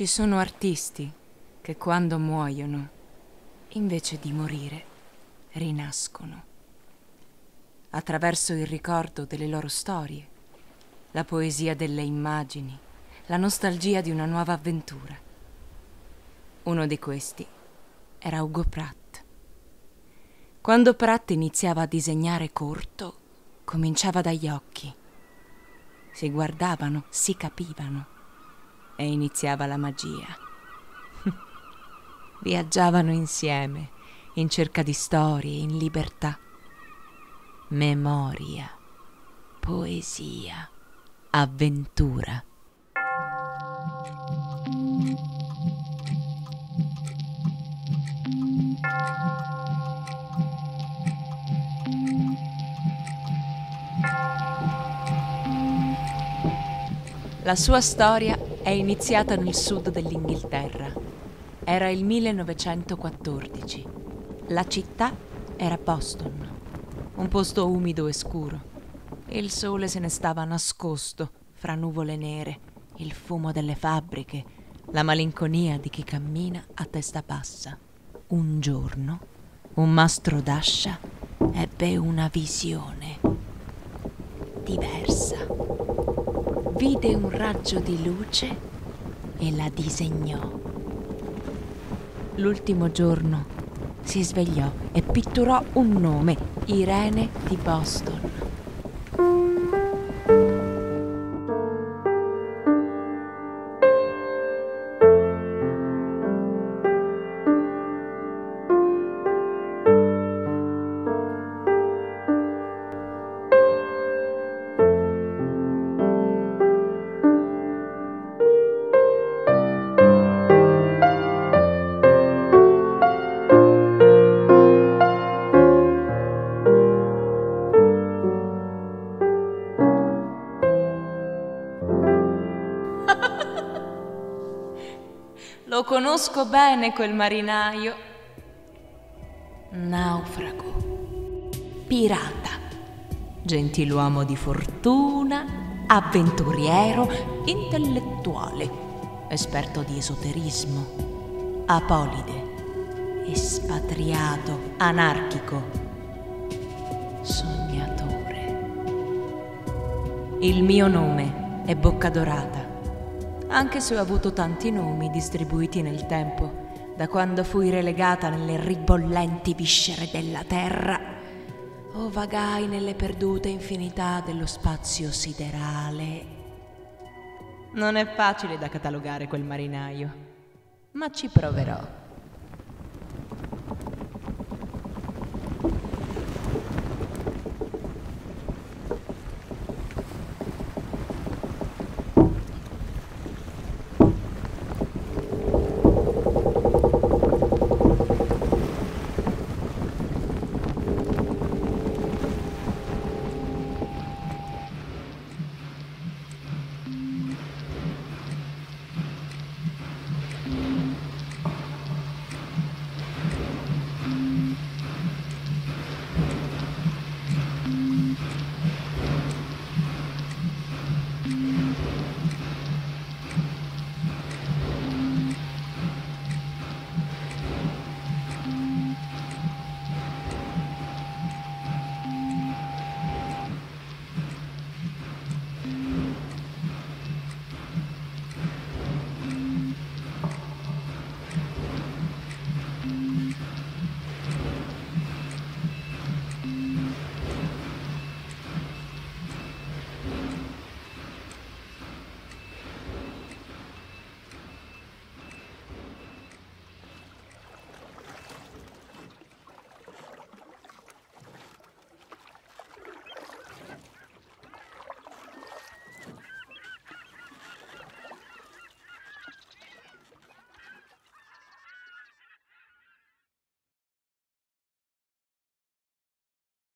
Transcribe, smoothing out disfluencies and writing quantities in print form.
Ci sono artisti che quando muoiono, invece di morire, rinascono. Attraverso il ricordo delle loro storie, la poesia delle immagini, la nostalgia di una nuova avventura. Uno di questi era Hugo Pratt. Quando Pratt iniziava a disegnare corto, cominciava dagli occhi. Si guardavano, si capivano e iniziava la magia. Viaggiavano insieme, in cerca di storie, in libertà. Memoria, poesia, avventura. La sua storia è iniziata nel sud dell'Inghilterra. Era il 1914. La città era Boston, un posto umido e scuro. Il sole se ne stava nascosto fra nuvole nere, il fumo delle fabbriche, la malinconia di chi cammina a testa bassa. Un giorno, un mastro d'ascia ebbe una visione diversa. Vide un raggio di luce e la disegnò. L'ultimo giorno si svegliò e pitturò un nome, Irene di Boston. Lo conosco bene quel marinaio. Naufrago, pirata, gentiluomo di fortuna, avventuriero, intellettuale, esperto di esoterismo, apolide, espatriato, anarchico, sognatore. Il mio nome è Boccadorata. Anche se ho avuto tanti nomi distribuiti nel tempo, da quando fui relegata nelle ribollenti viscere della terra, o vagai nelle perdute infinità dello spazio siderale. Non è facile da catalogare quel marinaio, ma ci proverò.